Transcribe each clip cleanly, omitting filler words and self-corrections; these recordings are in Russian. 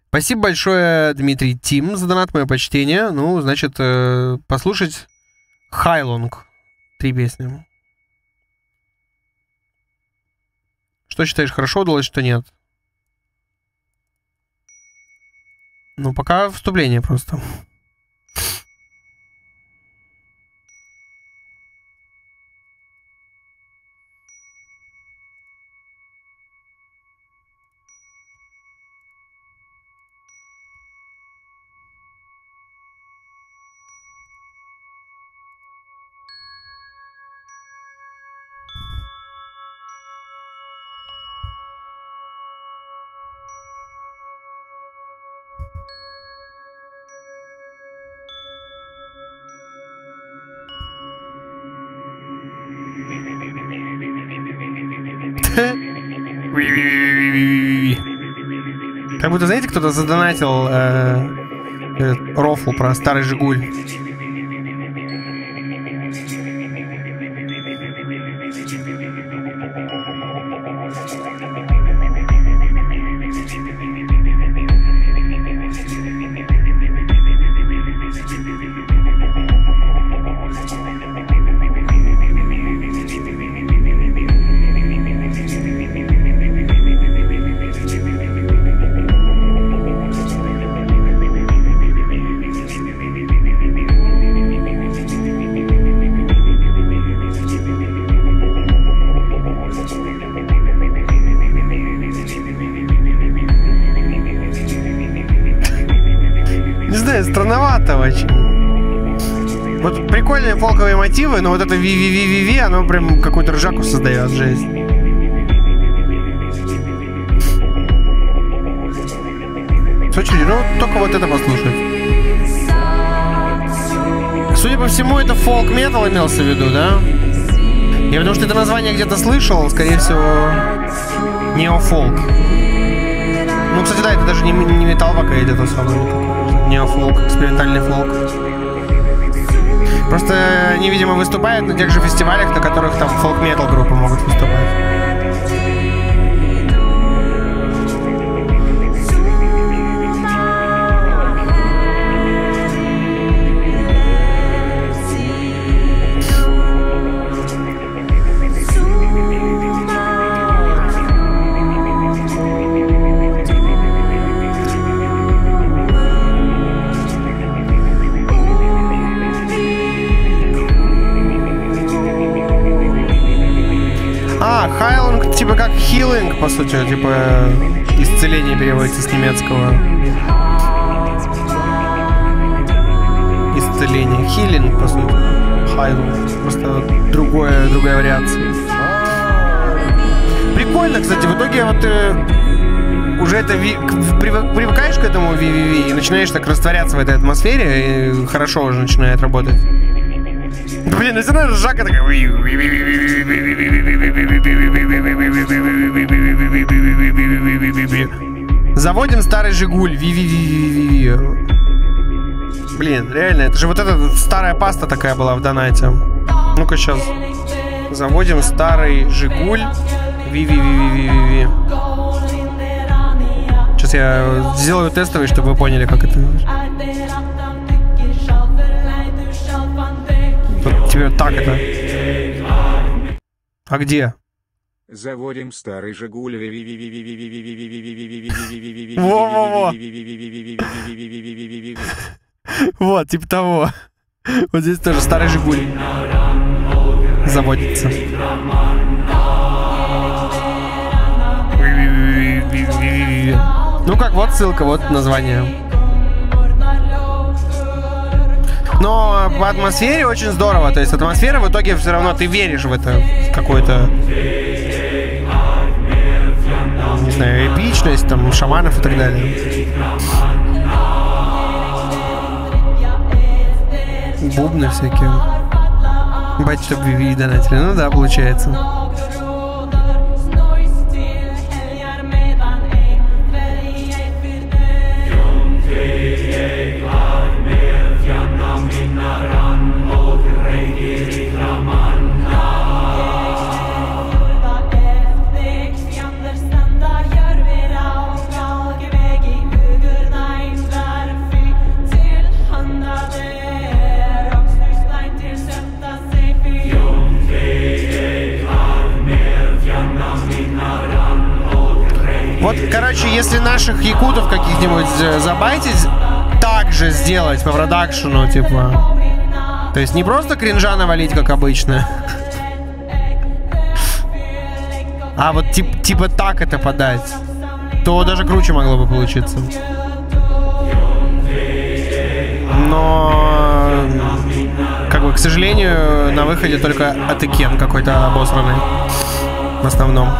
Спасибо большое, Дмитрий Тим, за донат, мое почтение. Ну, значит, послушать Хайлонг. 3 песни. Что считаешь, хорошо удалось, что нет? Ну, пока вступление просто. Как будто, знаете, кто-то задонатил рофл про старый Жигуль. Странновато очень. Вот прикольные фолковые мотивы, но вот это ви-ви-ви-ви-ви, оно прям какую-то ржаку создает, жесть. Слушайте, ну только вот это послушать. Судя по всему, это фолк-метал имелся в виду, да? Я потому что это название где-то слышал, скорее всего, неофолк. Ну, кстати, да, это даже не металл пока идет особо. Неофолк, экспериментальный фолк. Просто они, видимо, выступают на тех же фестивалях, на которых там фолк-метал группы могут выступать. Хайлонг, типа как healing, по сути, типа исцеление переводится с немецкого. Исцеление. Healing, по сути. Хайлонг. Просто другая вариация. Прикольно, кстати, в итоге вот уже это привыкаешь к этому VVV и начинаешь так растворяться в этой атмосфере, и хорошо уже начинает работать. Блин, ну все равно ржака такая. Заводим старый Жигуль. Блин, реально, это же вот эта старая паста такая была в донате. Ну-ка сейчас. Заводим старый Жигуль. Сейчас я сделаю тестовый, чтобы вы поняли, как это. Вот тебе так это. А где? Заводим старый Жигуль. Во-во-во. Вот, типа того. Вот здесь тоже старый Жигуль заводится. Ну как, вот ссылка, вот название. Но по атмосфере очень здорово. То есть атмосфера в итоге все равно ты веришь в это, в какую-то, не знаю, эпичность, там, шаманов и так далее. Бубны всякие. Бать, чтобы VV донатили. Ну да, получается. если наших якутов каких-нибудь забайтить, так же сделать по продакшену, типа. То есть не просто кринжа навалить, как обычно, а вот типа так это подать, то даже круче могло бы получиться. Но, как бы, к сожалению, на выходе только атыкен какой-то обосранный. В основном.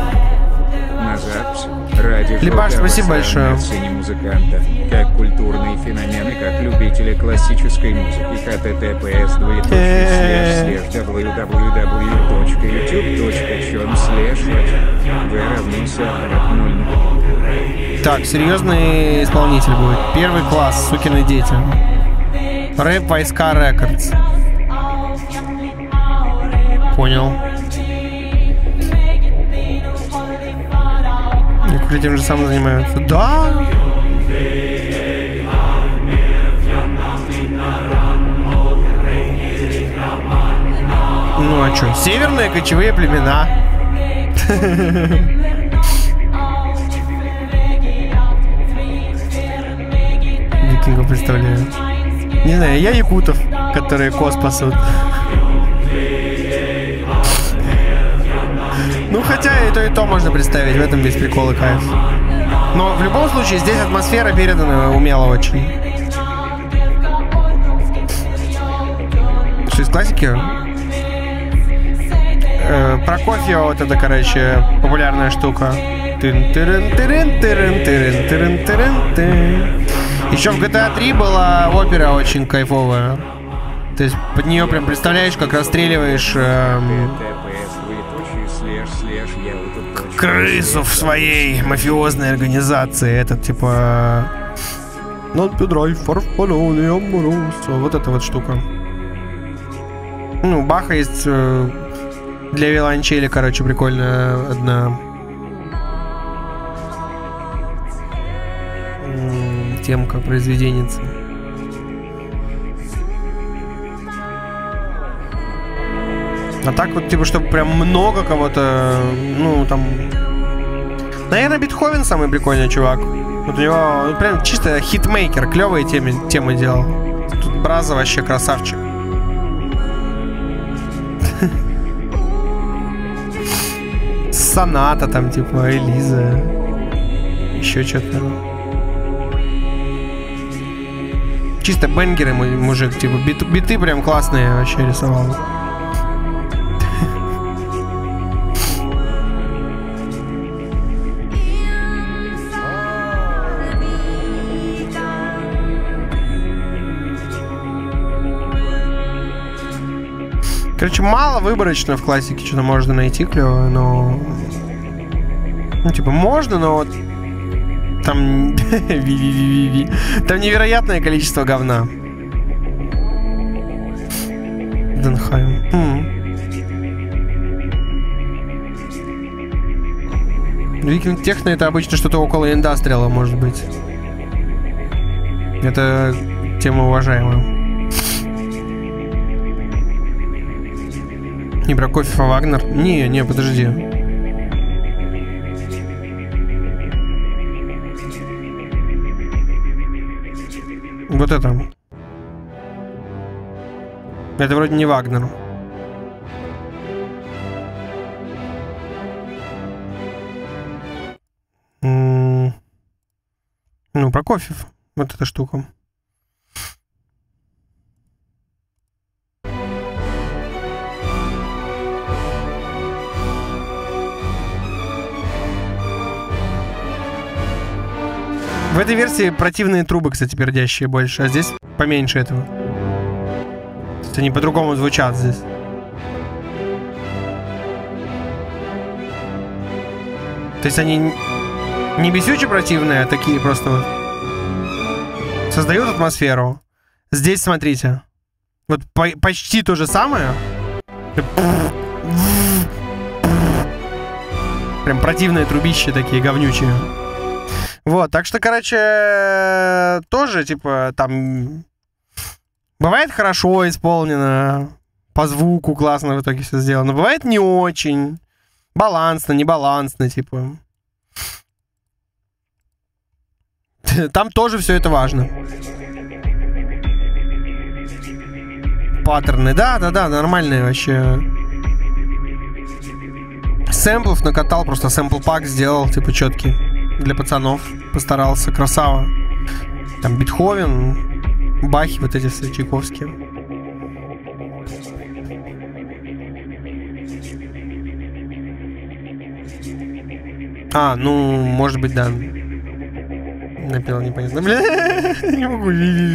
Либаш, спасибо большое. Музыканта, как культурные феномены, как любители классической музыки. https://www.youtube.com/v=0. Так, серьезный исполнитель будет. Первый класс, сукины дети. Рэп Войска Рекордс. Понял. Некоторые тем же самым занимаются. Да! Ну а что? Северные кочевые племена. Викингов представляю. Не знаю, я якутов, которые коз пасут. Ну, хотя и то можно представить, в этом весь прикол и кайф. Но в любом случае здесь атмосфера передана умело очень. Что из классики? Прокофьева вот это, короче, популярная штука. Еще в GTA 3 была опера очень кайфовая. То есть под нее прям представляешь, как расстреливаешь крысу в своей мафиозной организации. Это типа... Вот эта вот штука. Ну, Баха есть для виолончели, короче, прикольная одна темка, произведенница. А так вот, типа, чтобы прям много кого-то, ну, там... Наверное, Бетховен самый прикольный чувак. Вот у него прям чисто хитмейкер, клевые темы делал. Тут Браза вообще красавчик. Соната там, типа, Элиза. Еще что-то. Чисто бенгеры мужик, типа, биты прям классные вообще рисовал. Короче, мало выборочно в классике что-то можно найти клево, но... Ну, типа, можно, но вот... Там... Там невероятное количество говна. Денхайм. Викинг техно — это обычно что-то около индастриала, может быть. Это тема уважаемая. Не Прокофьев, а Вагнер? Не, подожди. Вот это. Это вроде не Вагнер. Ну, Прокофьев. Вот эта штука. В этой версии противные трубы, кстати, пердящие больше, а здесь поменьше этого. То есть они по-другому звучат здесь. То есть они не бесюче противные, а такие просто вот создают атмосферу. Здесь, смотрите, вот почти то же самое. Прям противные трубища такие, говнючие. Вот, так что, короче, тоже, типа, там... Бывает хорошо исполнено, по звуку классно в итоге все сделано. Бывает не очень, балансно, небалансно, типа. Там тоже все это важно. Паттерны, да, нормальные вообще. Сэмплов накатал, просто сэмпл-пак сделал, типа, четкий. Для пацанов постарался, красава. Там Бетховен, Бахи, вот эти все Чайковские. А, ну, может быть, да. Напел непонятно. Бля, не могу.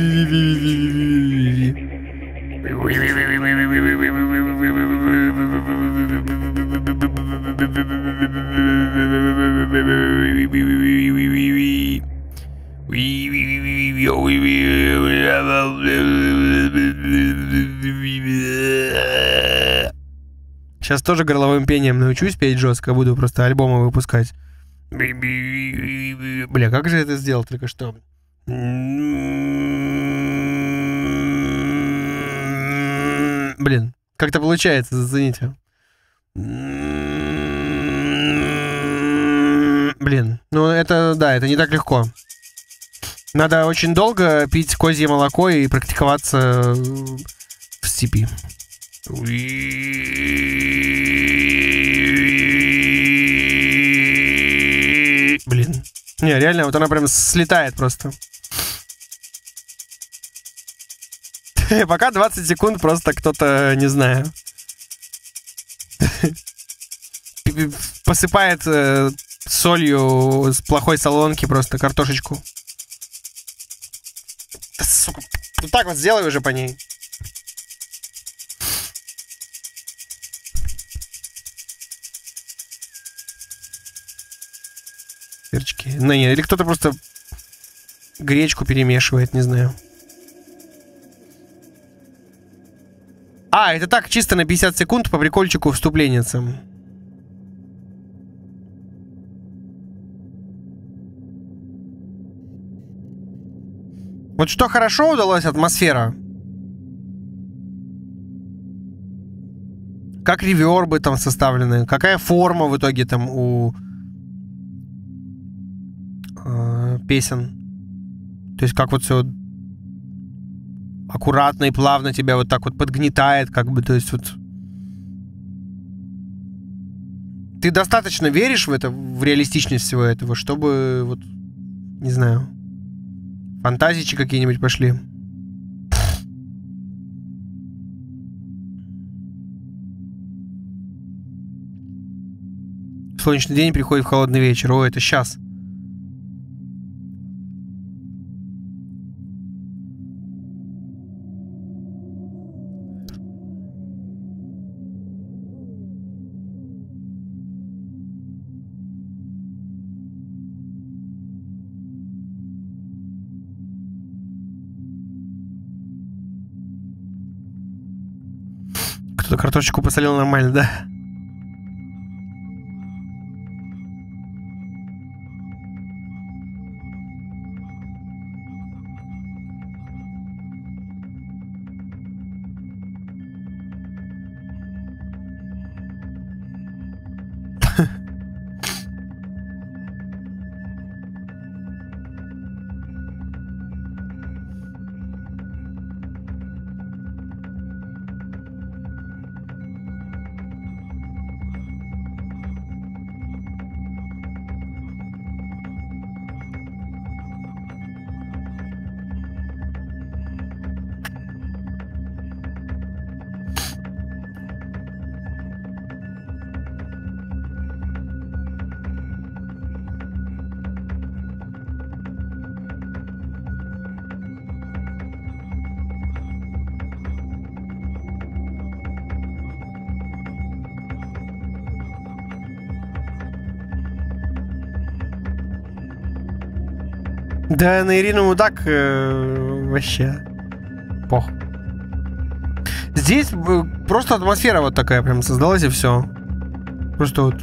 Сейчас тоже горловым пением научусь петь жестко, буду просто альбомы выпускать. Бля, как же это сделал только что? Блин, как-то получается, зацените. Блин, ну это, да, это не так легко. Надо очень долго пить козье молоко и практиковаться в степи. Блин. Не, реально, вот она прям слетает просто. Пока 20 секунд просто кто-то, не знаю, посыпает солью с плохой солонки просто картошечку. Да, сука, вот так вот сделай уже по ней. Перчики. Ну нет, или кто-то просто гречку перемешивает, не знаю. А, это так, чисто на 50 секунд по прикольчику вступленницам. Вот что хорошо удалось, атмосфера. Как ревербы там составлены, какая форма в итоге там у песен. То есть как вот все аккуратно и плавно тебя вот так вот подгнетает, как бы, то есть вот ты достаточно веришь в это, в реалистичность всего этого, чтобы вот, не знаю, фантазии какие-нибудь пошли. Солнечный день приходит в холодный вечер. О, это сейчас. Кто-то картошечку посолил нормально, да? Да, на Ирину Мудак вообще пох. Здесь просто атмосфера вот такая прям создалась, и все. Просто вот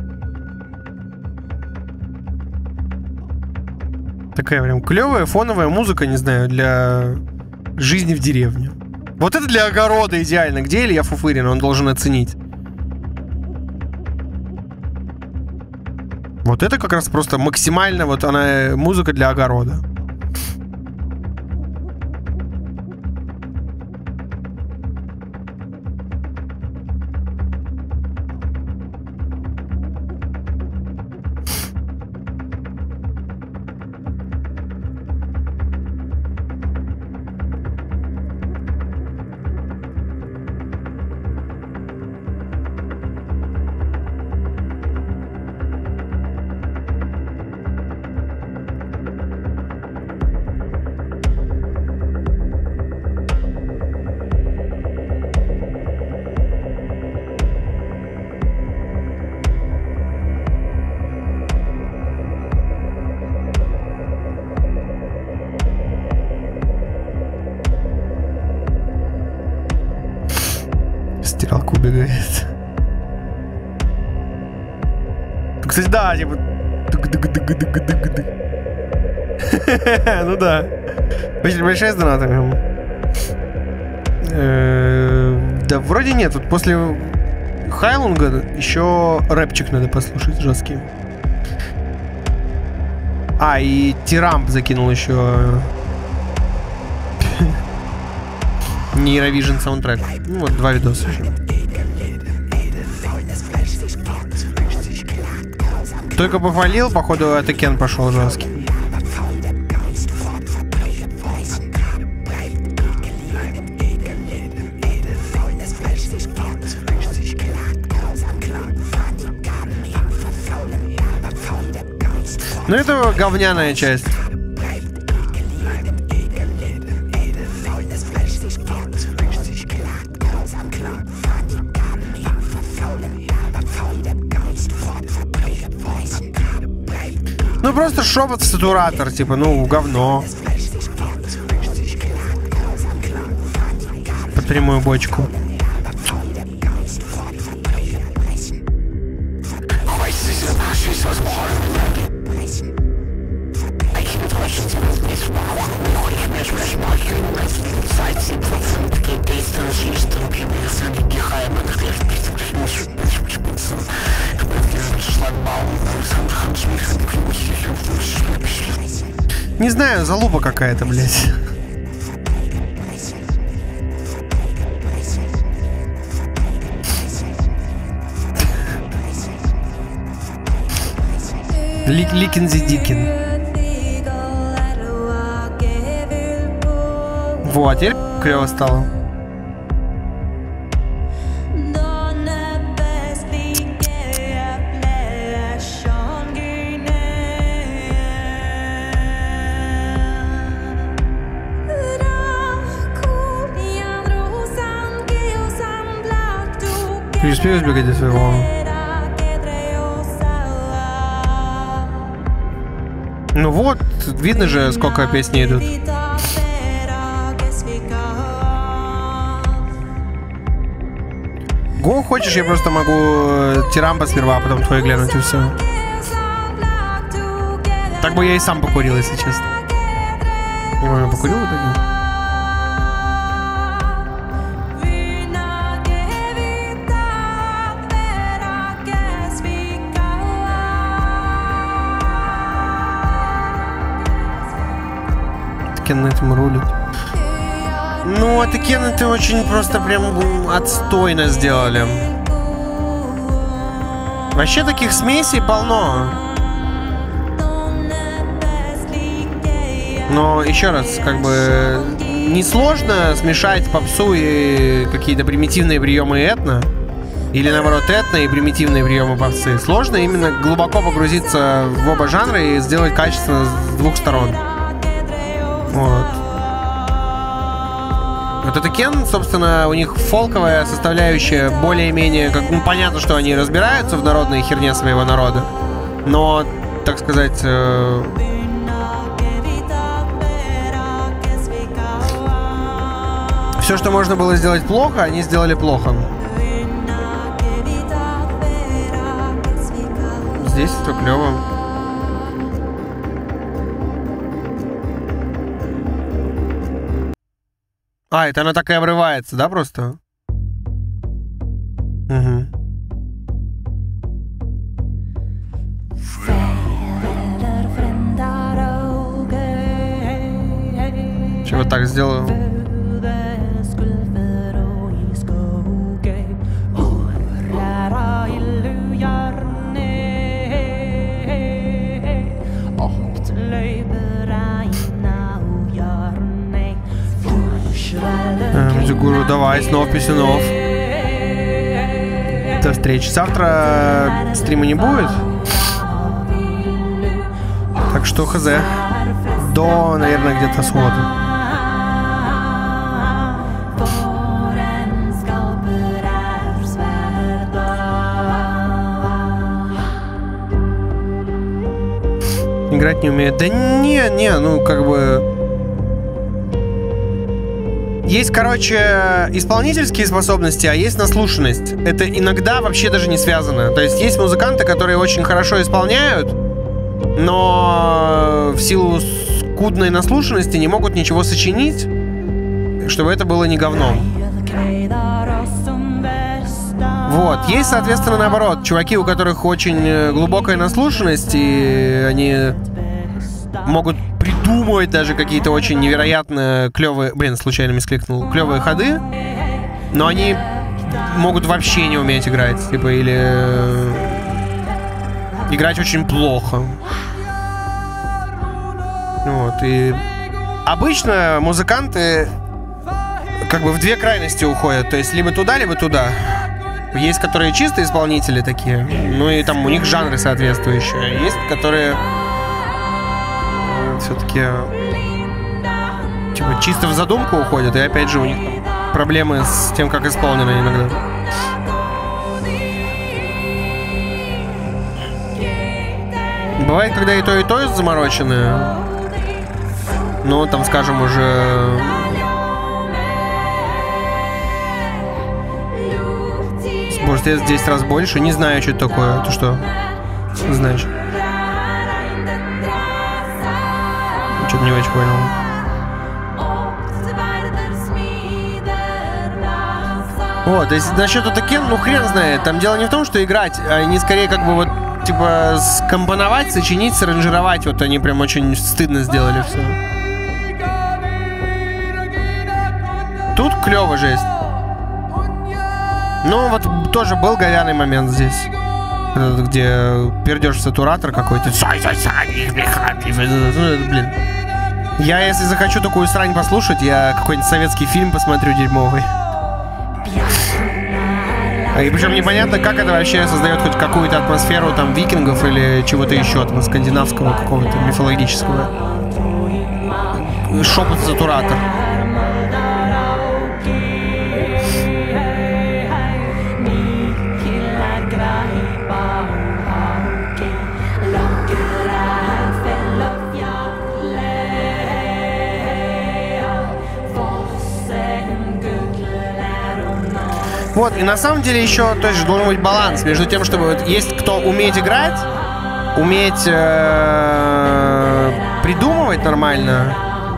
такая прям клевая фоновая музыка, не знаю, для жизни в деревне. Вот это для огорода идеально. Где Илья Фуфырин? Он должен оценить. Вот это как раз просто максимально вот она музыка для огорода. Стиралка убегает. Кстати, да, типа... Ну да. Очень большая с донатами. Да, вроде нет. Вот после Хайлунга еще рэпчик надо послушать жесткий. А, и Тирамп закинул еще Neurovision саундтрек. Ну вот, 2 видоса еще. Только похвалил, походу, это Кен пошел жесткий. Ну это говняная часть. Ну просто шепот сатуратор, типа, ну говно. Под прямую бочку. Не знаю, залупа какая-то, блядь. Ликинзи Дикин. Вот, теперь клево стало. Ты успеешь бегать до своего? Ну вот, видно же, сколько песни идут. Го, хочешь, я просто могу Тирампа сперва, а потом твой глянуть и все. Так бы я и сам покурил, если честно. Я покурил в итоге? Кен на этом рулит. Ну, это Кен, это очень просто прям отстойно сделали. Вообще таких смесей полно. Но еще раз, как бы несложно смешать попсу и какие-то примитивные приемы этно. Или наоборот этно и примитивные приемы попсы. Сложно именно глубоко погрузиться в оба жанра и сделать качественно с двух сторон. Вот. Вот это Кен, собственно, у них фолковая составляющая более-менее, как, ну, понятно, что они разбираются в народной херне своего народа, но, так сказать, все, что можно было сделать плохо, они сделали плохо. Здесь все клево. А, это она так и обрывается, да, просто? Угу. Сейчас вот так сделаю. Гуру, давай, снов писюнов. До встречи. Завтра стрима не будет. Так что хз. До, наверное, где-то субботы. Играть не умеет. Да не, ну как бы... Есть, короче, исполнительские способности, а есть наслушанность. Это иногда вообще даже не связано. То есть есть музыканты, которые очень хорошо исполняют, но в силу скудной наслушанности не могут ничего сочинить, чтобы это было не говном. Вот. Есть, соответственно, наоборот, чуваки, у которых очень глубокая наслушанность, и они могут придумывать даже какие-то очень невероятно клевые... Блин, случайно мискликнул. Клевые ходы, но они могут вообще не уметь играть. Типа, или... играть очень плохо. Вот, и... Обычно музыканты как бы в две крайности уходят. То есть, либо туда, либо туда. Есть, которые чисто исполнители такие. Ну и там у них жанры соответствующие. Есть, которые... все-таки типа чисто в задумку уходят, и опять же у них там проблемы с тем, как исполнено иногда. Бывает, когда и то замороченное. Ну, там, скажем, уже... Может, я 10 раз больше. Не знаю, что это такое. Ты что? Не знаешь? Что-то не очень понял. Вот, если насчет Отакен, ну хрен знает. Там дело не в том, что играть, а они скорее как бы вот, типа, скомпоновать, сочинить, саранжировать. Вот они прям очень стыдно сделали все. Тут клево жесть. Ну, вот тоже был говяный момент здесь. Где пердешь в сатуратор какой-то. Блин. Я, если захочу такую срань послушать, я какой-нибудь советский фильм посмотрю дерьмовый. И причем непонятно, как это вообще создает хоть какую-то атмосферу там викингов или чего-то еще там скандинавского какого-то мифологического. Шепот сатуратор. Вот, и на самом деле еще, то есть, должен быть баланс между тем, чтобы вот, есть кто умеет играть, уметь придумывать нормально,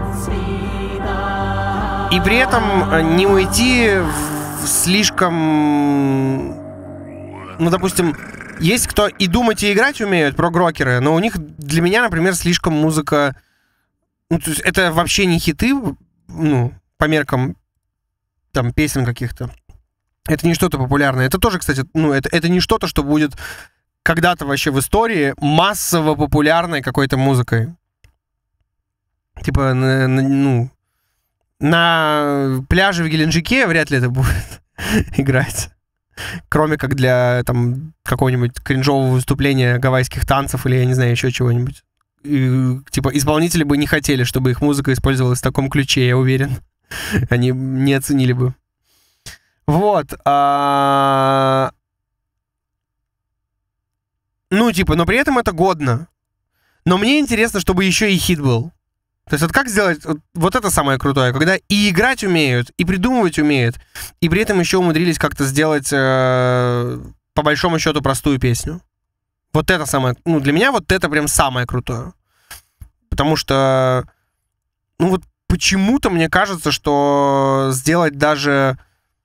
и при этом не уйти в слишком... Ну, допустим, есть кто и думать, и играть умеют, прогрокеры, но у них, для меня, например, слишком музыка... Ну, то есть это вообще не хиты, ну, по меркам там песен каких-то. Это не что-то популярное. Это тоже, кстати, ну, это не что-то, что будет когда-то вообще в истории массово популярной какой-то музыкой. Типа, ну, на пляже в Геленджике вряд ли это будет играть. Кроме как для, там, какого-нибудь кринжового выступления гавайских танцев или, я не знаю, еще чего-нибудь. И, типа, исполнители бы не хотели, чтобы их музыка использовалась в таком ключе, я уверен. Они не оценили бы. Вот. Ну, типа, но при этом это годно. Но мне интересно, чтобы еще и хит был. То есть вот как сделать... Вот это самое крутое, когда и играть умеют, и придумывать умеют, и при этом еще умудрились как-то сделать, по большому счету, простую песню. Вот это самое... Ну, для меня вот это прям самое крутое. Потому что... Ну, вот почему-то мне кажется, что сделать даже...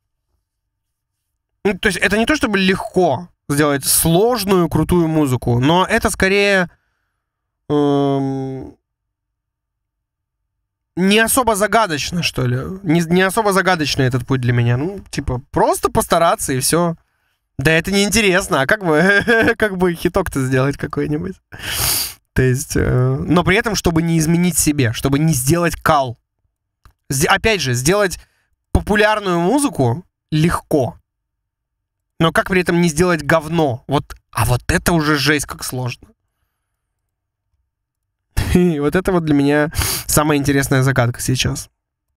Ну, то есть это не то, чтобы легко сделать сложную, крутую музыку, но это скорее... не особо загадочно, что ли. Не особо загадочный этот путь для меня. Ну, типа, просто постараться и все. Да это неинтересно. А как бы хиток-то сделать какой-нибудь? То есть, но при этом, чтобы не изменить себе, чтобы не сделать кал. Опять же, сделать популярную музыку легко. Но как при этом не сделать говно? А вот это уже жесть как сложно. И вот это вот для меня самая интересная загадка сейчас.